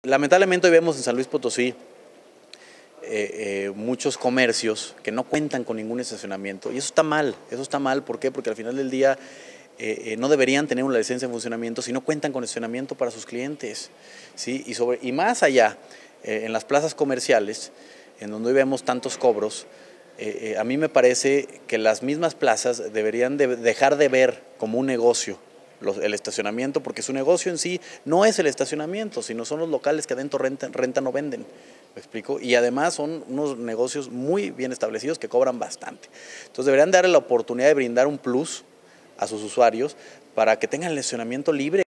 Lamentablemente hoy vemos en San Luis Potosí muchos comercios que no cuentan con ningún estacionamiento y eso está mal, ¿por qué? Porque al final del día no deberían tener una licencia de funcionamiento si no cuentan con estacionamiento para sus clientes, ¿sí? Y más allá, en las plazas comerciales, en donde hoy vemos tantos cobros, a mí me parece que las mismas plazas deberían dejar de ver como un negocio el estacionamiento, porque su negocio en sí no es el estacionamiento, sino son los locales que adentro rentan o venden. ¿Me explico? Y además son unos negocios muy bien establecidos que cobran bastante. Entonces deberían darle la oportunidad de brindar un plus a sus usuarios para que tengan el estacionamiento libre.